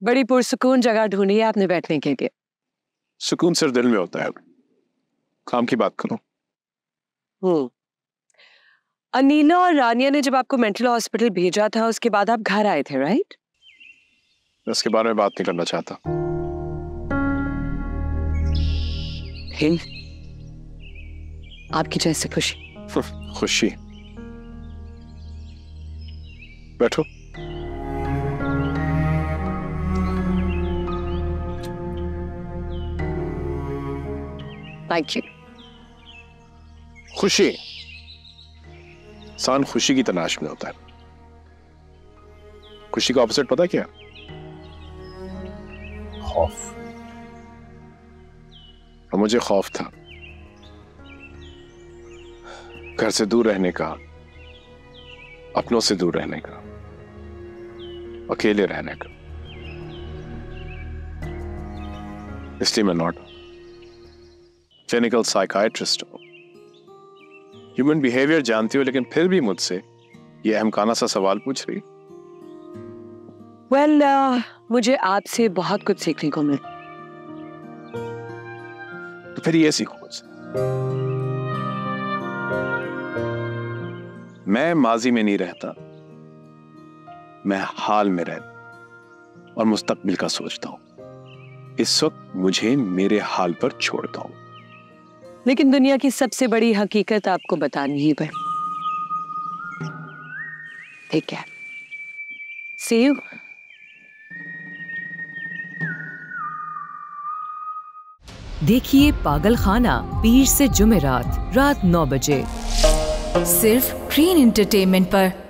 बड़ी पुरसुकून जगह ढूंढी है आपने बैठने के लिए। सुकून सिर्फ दिल में होता है, काम की बात करो। अनीला और रानिया ने जब आपको मेंटल हॉस्पिटल भेजा था उसके बाद आप घर आए थे, राइट? इसके बारे में बात नहीं करना चाहता। आपकी जैसे खुशी। खुशी? बैठो। Thank you. खुशी, इंसान खुशी की तलाश में होता है। खुशी का ऑपोजिट पता क्या? खौफ। और मुझे खौफ था घर से दूर रहने का, अपनों से दूर रहने का, अकेले रहने का। इसलिए मैं नॉट क्लिनिकल साइकाइट्रिस्ट हूं। ह्यूमन बिहेवियर जानती हो, लेकिन फिर भी मुझसे ये अहमकाना सा सवाल पूछ रही। वेल, मुझे आपसे बहुत कुछ सीखने को मिला। तो फिर ये सीखो मुझसे। मैं माजी में नहीं रहता, मैं हाल में रहता और मुस्तकबिल का सोचता हूं। इस वक्त मुझे मेरे हाल पर छोड़ता हूं। लेकिन दुनिया की सबसे बड़ी हकीकत आपको बतानी ही पड़ी। ठीक है, सी यू। देखिए पागल खाना पीर से जुमेरात रात 9 बजे सिर्फ ग्रीन एंटरटेनमेंट पर।